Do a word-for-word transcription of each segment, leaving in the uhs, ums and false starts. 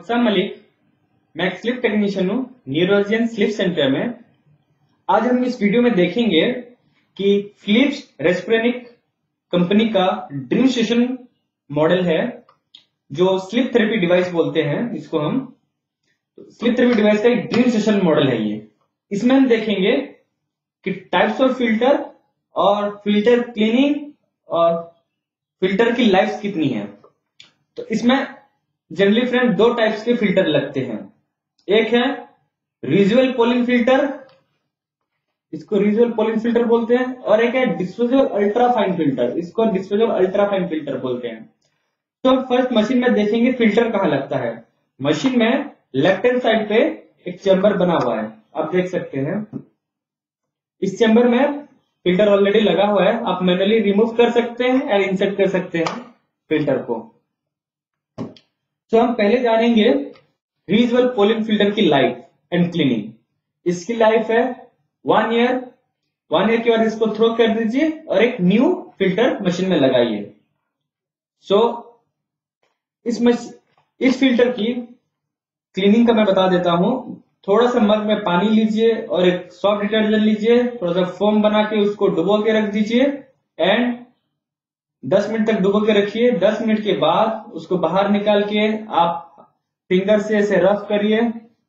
अस्सलाम वालेकुम, मैं एक स्लीप टेक्नीशियन हूँ न्यूरोजियन स्लीप सेंटर में। आज हम इस वीडियो में देखेंगे कि फिलिप्स रेस्पिरेनिक कंपनी का ड्रीम सेशन मॉडल है, जो स्लीप थेरेपी डिवाइस बोलते हैं इसको हम। स्लीप थेरेपी डिवाइस का एक ड्रीम सेशन मॉडल है ये। इसमें हम देखेंगे कि टाइप्स ऑफ फिल्टर और फिल्टर क्लीनिंग और फिल्टर की लाइफ कितनी है। तो इसमें जनरली फ्रेंड दो टाइप्स के फिल्टर लगते हैं। एक है रिजुअल पोलिंग फिल्टर, इसको रिजुअल पोलिंग फिल्टर बोलते हैं, और एक है डिस्पोजेबल अल्ट्रा फाइन फिल्टर, इसको डिस्पोजेबल अल्ट्रा फाइन फिल्टर बोलते हैं। तो फर्स्ट मशीन में देखेंगे फिल्टर कहां लगता है। मशीन में लेफ्ट हैंड साइड पे एक चैम्बर बना हुआ है, आप देख सकते हैं। इस चैम्बर में फिल्टर ऑलरेडी लगा हुआ है, आप मैनुअली रिमूव कर सकते हैं और इंसर्ट कर सकते हैं फिल्टर को। तो हम पहले जानेंगे रिजुअल पोलिंग फिल्टर की लाइफ एंड क्लीनिंग। इसकी लाइफ है वन ईयर। वन ईयर के बाद इसको थ्रो कर दीजिए और एक न्यू फिल्टर मशीन में लगाइए। सो so, इस मश, इस फिल्टर की क्लीनिंग का मैं बता देता हूं। थोड़ा सा मग में पानी लीजिए और एक सॉफ्ट डिटर्जेंट लीजिए, थोड़ा सा फोम बना के उसको डुबो के रख दीजिए एंड दस मिनट तक डुबो के रखिए। दस मिनट के बाद उसको बाहर निकाल के आप फिंगर से ऐसे रफ करिए,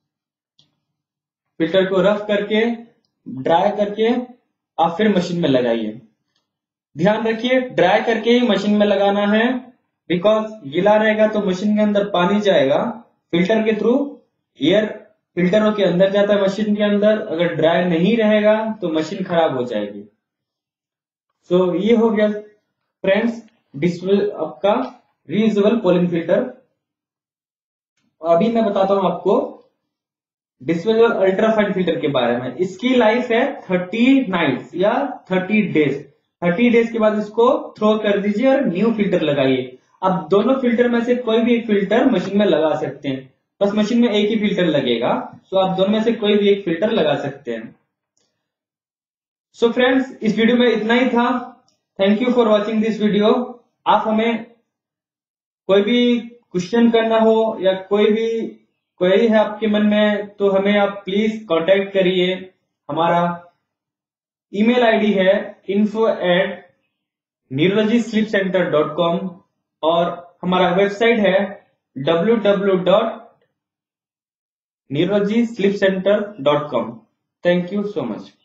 फिल्टर को रफ करके ड्राई करके आप फिर मशीन में लगाइए। ध्यान रखिए ड्राई करके ही मशीन में लगाना है, बिकॉज गीला रहेगा तो मशीन के अंदर पानी जाएगा, फिल्टर के थ्रू एयर फिल्टरों के अंदर जाता है मशीन के अंदर। अगर ड्राई नहीं रहेगा तो मशीन खराब हो जाएगी। सो so, ये हो गया फ्रेंड्स डिस्प्ले आपका रीयूजेबल पोलिंग फिल्टर। अभी मैं बताता हूं आपको डिस्पोजेबल अल्ट्रा फाइन फिल्टर के बारे में। इसकी लाइफ है थर्टी नाइट्स या थर्टी डेज। थर्टी डेज के बाद इसको थ्रो कर दीजिए और न्यू फिल्टर लगाइए। आप दोनों फिल्टर में से कोई भी एक फिल्टर मशीन में लगा सकते हैं, बस मशीन में एक ही फिल्टर लगेगा। सो आप दोनों में से कोई भी एक फिल्टर लगा सकते हैं। सो so फ्रेंड्स, इस वीडियो में इतना ही था। Thank you for watching this video. आप हमें कोई भी क्वेश्चन करना हो या कोई भी क्वेरी है आपके मन में तो हमें आप प्लीज कांटेक्ट करिए। हमारा ईमेल आईडी है info at neurology sleep centre dot com और हमारा वेबसाइट है W W W dot neurology sleep centre dot com. Thank you so much.